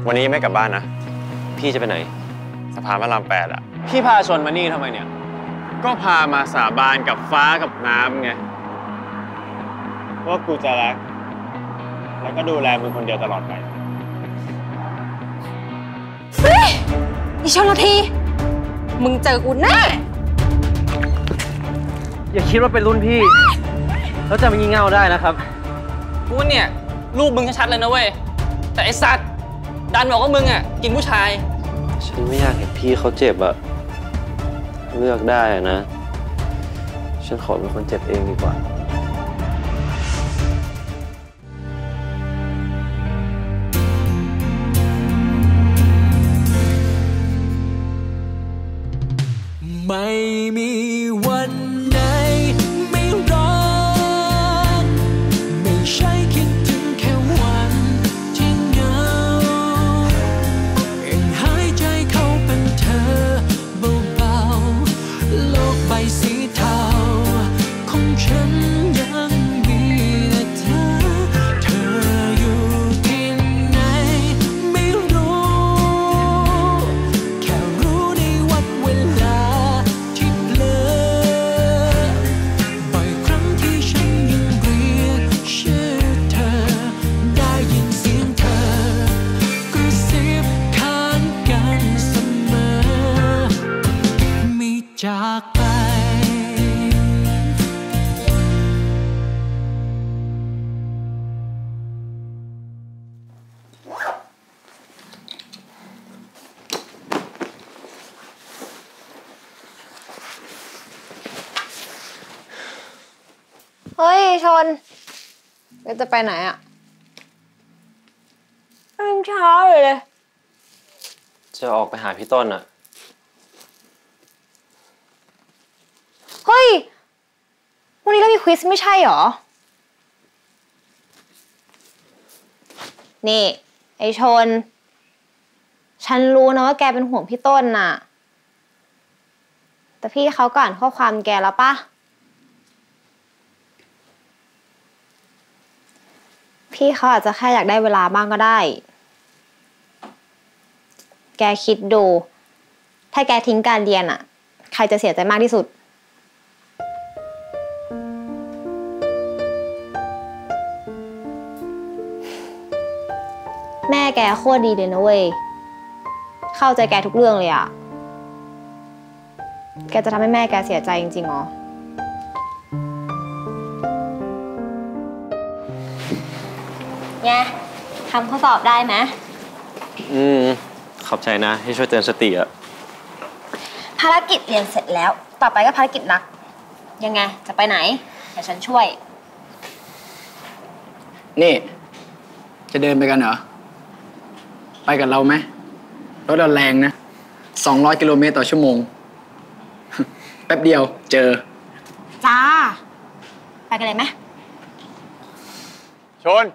วันนี้ไม่กลับบ้านนะพี่จะไปไหนสะพานพระราม8อะพี่พาชนมานี่ทำไมเนี่ยก็พามาสาบานกับฟ้ากับน้ำไงว่ากูจะรักแล้วก็ดูแลมึงคนเดียวตลอดไปเฮ้ยอีชลทีมึงเจอกูแน่อย่าคิดว่าเป็นรุ่นพี่แล้วจะมางี่เง่าได้นะครับกูเนี่ยรูปมึงชัดๆเลยนะเว้ยแต่ไอ้สัตว์ดันบอกว่ามึงอ่ะกินผู้ชายฉันไม่อยากเห็นพี่เขาเจ็บอะเลือกได้นะฉันขอเป็นคนเจ็บเองดีกว่าไม่มีวันไหนไม่รักไม่ใช่คิดถึงแค่วันที่เหงายังหายใจเข้าเป็นเธอเบาๆโลกใบสีเทาของฉันยังมีแต่เธออยู่ที่ไหนไม่รู้แค่รู้ในวันเวลาจากไปเฮ้ยชนจะไปไหนอ่ะยังเช้าอยู่เลยจะออกไปหาพี่ต้นอะเฮ้ยวันนี้เรามีควิสไม่ใช่หรอนี่ไอชนฉันรู้นะว่าแกเป็นห่วงพี่ต้นน่ะแต่พี่เขาก็อ่านข้อความแกแล้วปะพี่เขาอาจจะแค่อยากได้เวลาบ้างก็ได้แกคิดดูถ้าแกทิ้งการเรียนอ่ะใครจะเสียใจมากที่สุดแม่แกโคตรดีเลยนะเว้ยเข้าใจแกทุกเรื่องเลยอะแกจะทำให้แม่แกเสียใจจริงๆหรอไงทำข้อสอบได้ไหมขอบใจนะที่ช่วยเตือนสติอะภารกิจเรียนเสร็จแล้วต่อไปก็ภารกิจนักยังไงจะไปไหนเดี๋ยวฉันช่วยนี่จะเดินไปกันเหรอไปกับเราไหมรถเราแรงนะ200 กิโลเมตรต่อชั่วโมง แป๊บเดียวเจอจ้าไปกันเลยไหมชน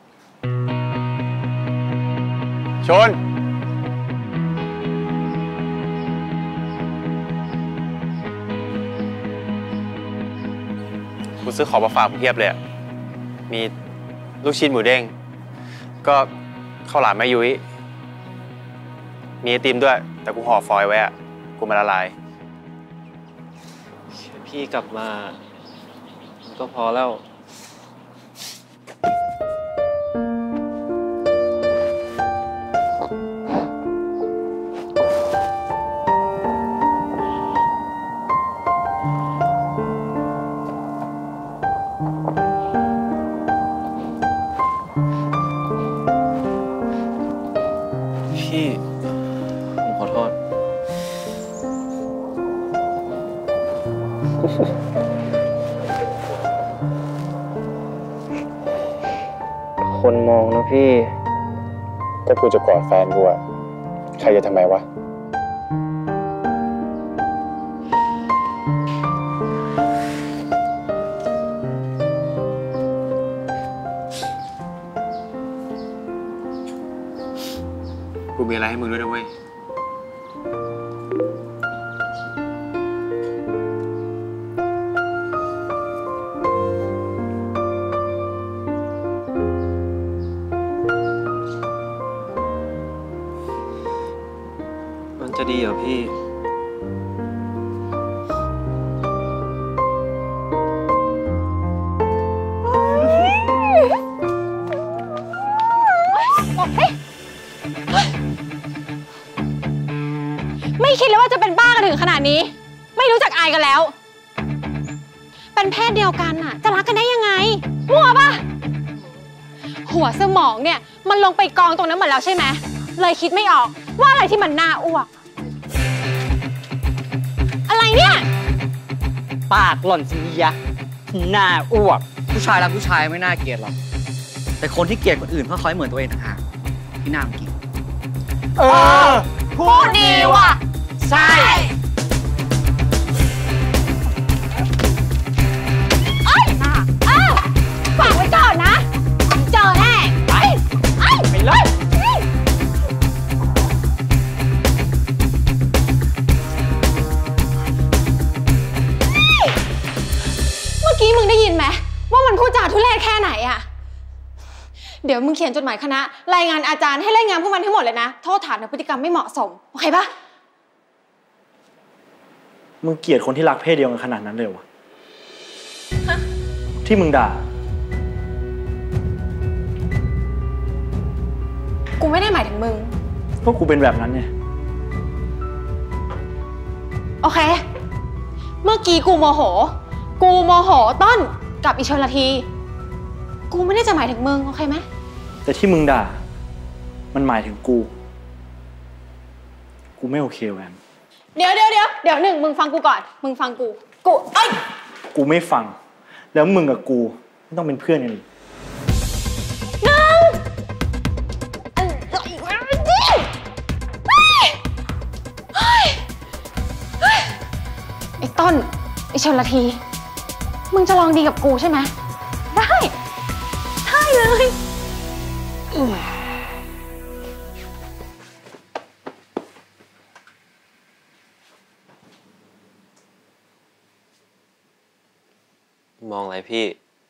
กูซื้อของมาฝากเพียบเลยอะมีลูกชิ้นหมูเด้งก็ข้าวหลามแม่ยุ้ยมีไอติมด้วยแต่กูห่อฟอยล์ไว้อะกูมาละลายพี่กลับมามันก็พอแล้วพี่ผมขอโทษคนมองนะพี่ถ้ากูจะกอดแฟนกูอะใครจะทำไมวะกูมีอะไรให้มึงด้วยนะเว้ยพจะดีเหรอพี่ไม่คิดเลยว่าจะเป็นบ้ากันถึงขนาดนี้ ไม่รู้จักอายกันแล้ว เป็นเพศเดียวกันน่ะ จะรักกันได้ยังไงมั่วปะหัวสมองเนี่ยมันลงไปกองตรงนั้นหมดแล้วใช่ไหมเลยคิดไม่ออกว่าอะไรที่มันน่าอ้วก อะไรเนี่ยปากหล่อนสิยะหน้าอ้วกผู้ชายรักผู้ชายไม่น่าเกลียดหรอก แต่คนที่เกลียดคนอื่นเพราะเขาเหมือนตัวเองต่างหากที่น่าเกลียดพูดดีว่ะใช่เอ้ยฝากไว้ก่อนนะ เจอแน่ไปไปเลย เมื่อกี้มึงได้ยินไหมว่ามันพูดจาทุเรศแค่ไหนอะเดี๋ยวมึงเขียนจดหมายคณะรายงานอาจารย์ให้รายงานพวกมันให้หมดเลยนะ โทษฐานในพฤติกรรมไม่เหมาะสม โอเคปะมึงเกลียดคนที่รักเพศเดียวกันขนาดนั้นเลยวะที่มึงด่ากูไม่ได้หมายถึงมึงพวกกูเป็นแบบนั้นเนี่ยโอเค เมื่อกี้กูโมโหต้นกับอิชลที กูไม่ได้จะหมายถึงมึง โอเคไหมแต่ที่มึงด่า มันหมายถึงกู กูไม่โอเคแวมเดี๋ยวหนึ่งมึงฟังกูก่อน มึงฟังกูเอ้ยกูไม่ฟัง แล้วมึงกับกูไม่ต้องเป็นเพื่อนกันอีกหนึ่งไอ้ต้นไอ้ชลที มึงจะลองดีกับกูใช่ไหมได้เลยมองอะไรพี่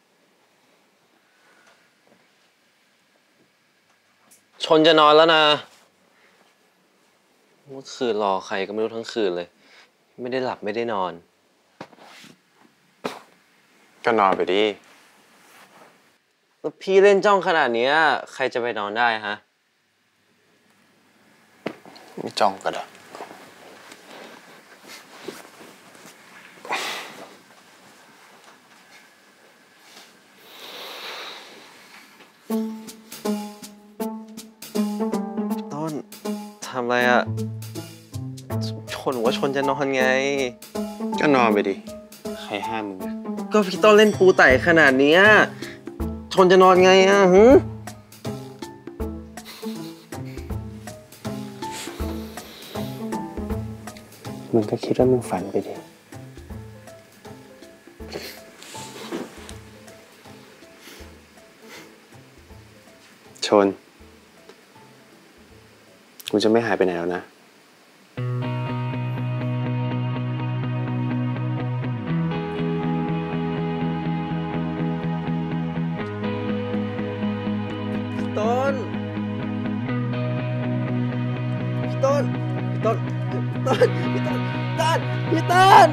ชนจะนอนแล้วนะเมื่อคืนรอใครก็ไม่รู้ทั้งคืนเลย ไม่ได้หลับไม่ได้นอนก็นอนไปดิแล้วพี่เล่นจ้องขนาดนี้ใครจะไปนอนได้ฮะไม่จ้องก็ได้ต้นทำอะไรอ่ะ ชนว่าชนจะนอนไงก็นอนไปดิ ใครห้ามมึงอะก็พี่ต้นเล่นปูไต่ขนาดนี้ชนจะนอนไงอ่ะหึมึงก็คิดว่ามึงฝันไปดิ ชน กูจะไม่หายไปไหนแล้วนะต้น พี่ต้น พี่ต้น พี่ต้น พี่ต้น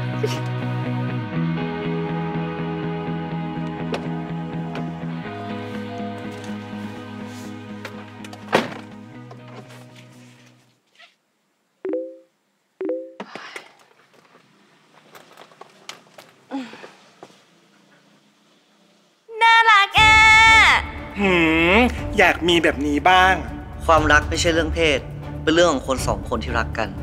น่ารักอ่ะอยากมีแบบนี้บ้างความรักไม่ใช่เรื่องเพศ เป็นเรื่องของคนสองคนที่รักกัน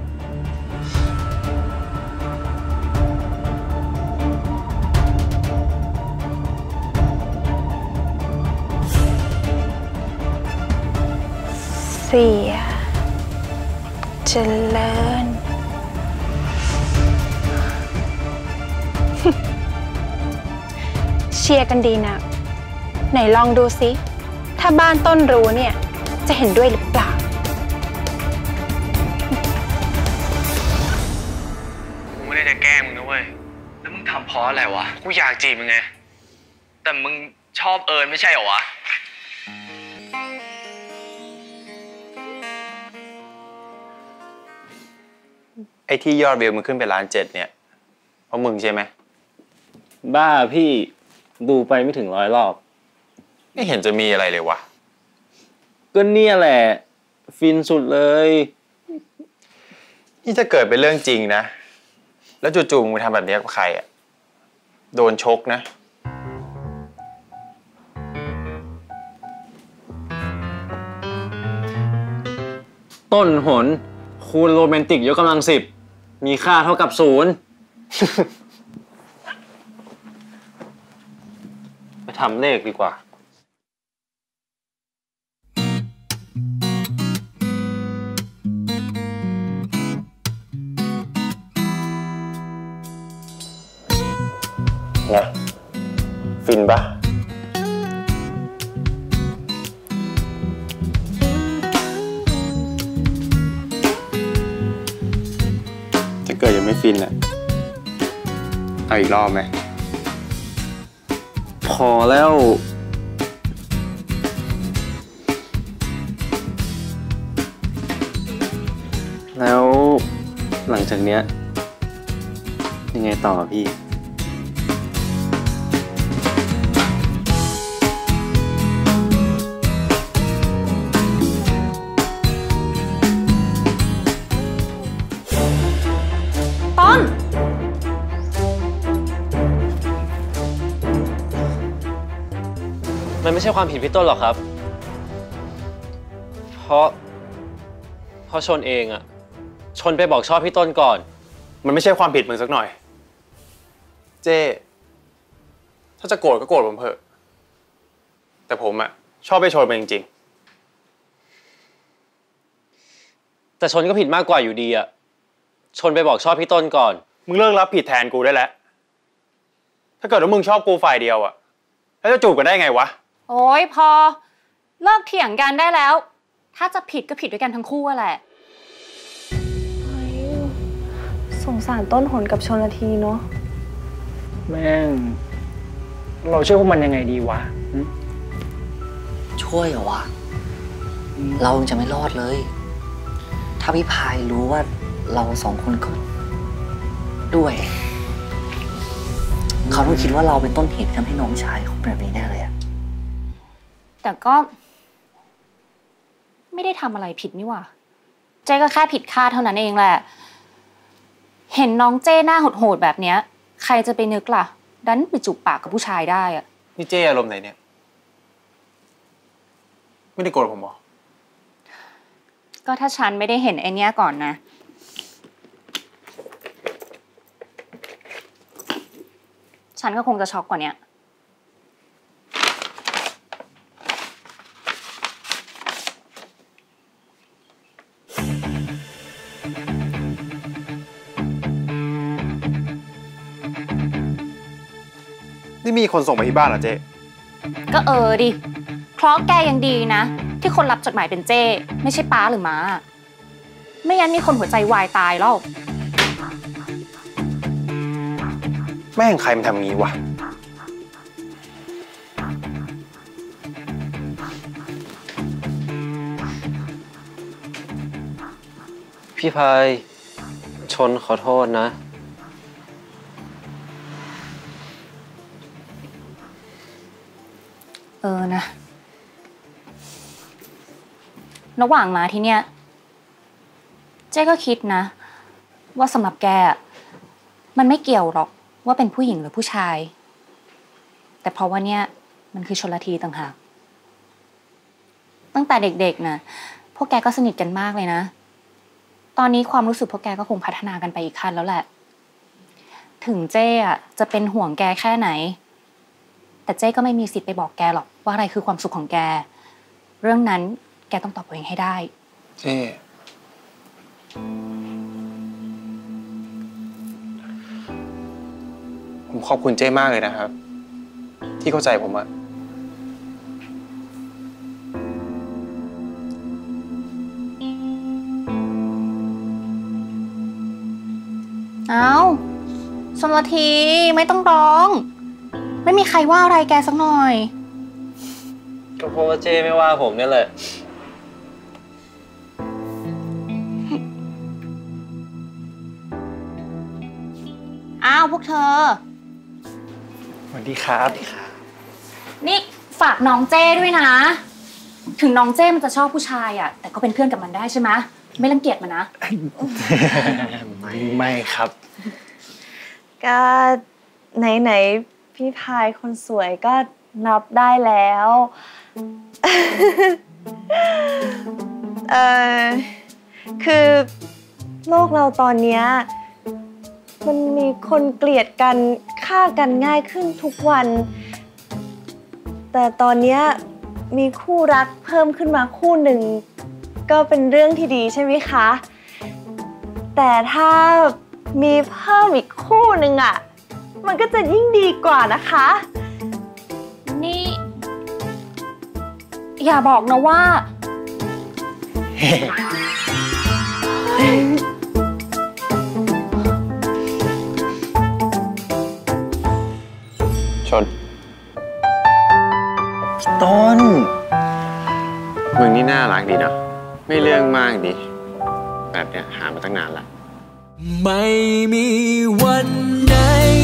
เสียเจริญ เชียร์กันดีนะไหนลองดูซิ ถ้าบ้านต้นรู้เนี่ย จะเห็นด้วยหรือเปล่ากูไม่ได้จะแกล้งมึงนะเว้ยแล้วมึงทำเพราะอะไรวะกูอยากจีบมึงไงแต่มึงชอบเอิญไม่ใช่เหรอวะกไอ้ที่ยอดวิวมันขึ้นไป1.7 เนี่ยเพราะมึงใช่ไหมบ้าพี่ดูไปไม่ถึง100 รอบไม่เห็นจะมีอะไรเลยวะก็เนี่ยแหละ ฟินสุดเลยนี่ถ้าเกิดเป็นเรื่องจริงนะ แล้วจู่ๆมึงไปทำแบบนี้กับใครอ่ะโดนชกนะต้นหนคูณโรแมนติกยกกำลัง10มีค่าเท่ากับ0 ไปทำเลขดีกว่าไงฟินปะจะเกิดยังไม่ฟินอ่ะเอาอีกรอบไหมพอแล้ว แล้วหลังจากเนี้ยยังไงต่อพี่ต้นมันไม่ใช่ความผิดพี่ต้นหรอกครับ เพราะชนเองอะชนไปบอกชอบพี่ต้นก่อนมันไม่ใช่ความผิดมึงสักหน่อยเจ้ถ้าจะโกรธก็โกรธผมเถอะแต่ผมอะชอบไปชนมันจริงๆแต่ชนก็ผิดมากกว่าอยู่ดีอะชนไปบอกชอบพี่ต้นก่อนมึงเลิกรับผิดแทนกูได้แล้วถ้าเกิดว่ามึงชอบกูฝ่ายเดียวอะแล้วจะจูบกันได้ไงวะโอ้ยพอเลิกเถียงกันได้แล้ว ถ้าจะผิดก็ผิดด้วยกันทั้งคู่แหละสงสารต้นหนกับชลทีเนาะแม่งเราช่วยพวกมันยังไงดีวะช่วยเหรอวะ เราจะไม่รอดเลย ถ้าพี่พายรู้ว่าเรา2 คนก็ด้วยเขาต้องคิดว่าเราเป็นต้นเหตุทำให้น้องชายเขาเป็นแบบนี้แน่เลยอะแต่ก็ไม่ได้ทำอะไรผิดนี่หว่าเจ๊ก็แค่ผิดคาดเท่านั้นเองแหละเห็นน้องเจ้หน้าโหดๆแบบเนี้ยใครจะไปนึกล่ะดันไปจูบปากกับผู้ชายได้อะนี่เจ้อารมณ์ไหนเนี่ยไม่ได้โกรธผมหรอก็ถ้าฉันไม่ได้เห็นไอ้เนี้ยก่อนนะฉันก็คงจะช็อกกว่านี้นี่มีคนส่งมาที่บ้านเหรอเจ๊ก็ดิเพราะแกยังดีนะที่คนรับจดหมายเป็นเจ้ไม่ใช่ป้าหรือม้าไม่งั้นมีคนหัวใจวายตายแล้วแม่งใครมันทำงี้วะพี่พายชนขอโทษนะนะระหว่างมาที่เนี่ยเจ๊ก็คิดนะว่าสำหรับแกมันไม่เกี่ยวหรอกว่าเป็นผู้หญิงหรือผู้ชายแต่เพราะว่าเนี่ยมันคือชลทีต่างหากตั้งแต่เด็กๆนะพวกแกก็สนิทกันมากเลยนะตอนนี้ความรู้สึกพวกแกก็คงพัฒนากันไปอีกขั้นแล้วแหละถึงเจ๊จะเป็นห่วงแกแค่ไหนแต่เจ๊ก็ไม่มีสิทธิ์ไปบอกแกหรอกว่าอะไรคือความสุขของแกเรื่องนั้นแกต้องตอบตัวเองให้ได้เจ๊ผมขอบคุณเจ้มากเลยนะครับที่เข้าใจผมอะเอาชลทีไม่ต้องร้องไม่มีใครว่าอะไรแกสักหน่อยก็เพราะว่าเจ้ไม่ว่าผมนี่แหละาวพวกเธอสวัสดีครับนี่ฝากน้องเจ้ด้วยนะ ถึงน้องเจ้มันจะชอบผู้ชายแต่ก็เป็นเพื่อนกับมันได้ใช่ไหมไม่รังเกียจมันนะไม่ครับก็ไหนพี่พายคนสวยก็นับได้แล้ว คือโลกเราตอนเนี้ยมันมีคนเกลียดกันฆ่ากันง่ายขึ้นทุกวัน แต่ตอนเนี้ยมีคู่รักเพิ่มขึ้นมาคู่หนึ่งก็เป็นเรื่องที่ดีใช่ไหมคะแต่ถ้ามีเพิ่มอีกคู่หนึ่งมันก็จะยิ่งดีกว่านะคะนี่อย่าบอกนะว่าชนต้น มึงนี่น่ารักดีเนาะไม่เรื่องมากดี แบบเนี้ยหามาตั้งนานละไม่มีวันไหน